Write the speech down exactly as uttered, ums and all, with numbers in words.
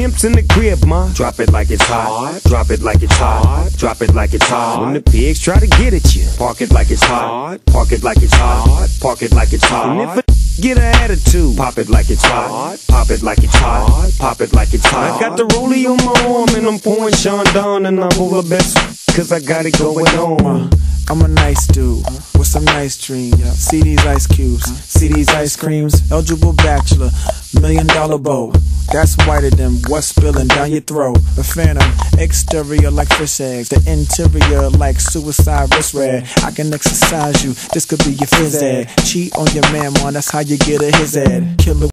pimps in the crib, ma. Drop it like it's hot. Drop it like it's hot. Drop it like it's hot. When the pigs try to get at you, park it like it's hot. Park it like it's hot. Park it like it's hot. And if a get an attitude, pop it like it's hot. Pop it like it's hot. Pop it like it's hot. I got the rollie on my arm and I'm pouring Sean down and I'm over best cause I got it going on. I'm a nice dude with some nice dreams. See these ice cubes, see these ice creams. Eligible bachelor, million dollar bow. That's whiter than what's spilling down your throat. A phantom, exterior like fish eggs, the interior like suicide wrist red. I can exercise you, this could be your phys ed. Cheat on your man, man, that's how you get a his ed. Killer.